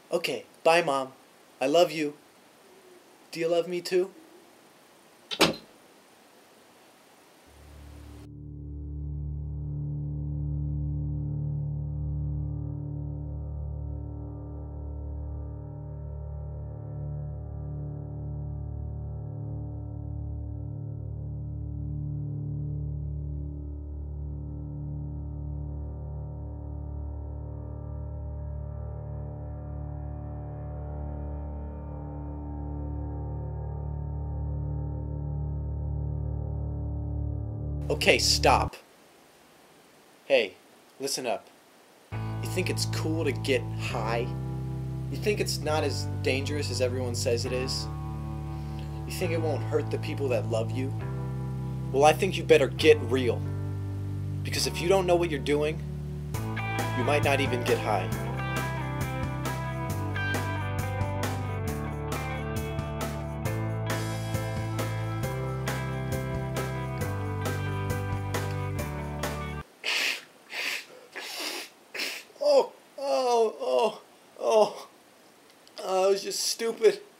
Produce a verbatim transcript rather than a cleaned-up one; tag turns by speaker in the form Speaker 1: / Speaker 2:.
Speaker 1: Okay, bye, Mom. I love you. Do you love me too? Okay, stop. Hey, listen up. You think it's cool to get high? You think it's not as dangerous as everyone says it is? You think it won't hurt the people that love you? Well, I think you better get real. Because if you don't know what you're doing, you might not even get high. Oh, oh, oh, oh. Oh, I was just stupid.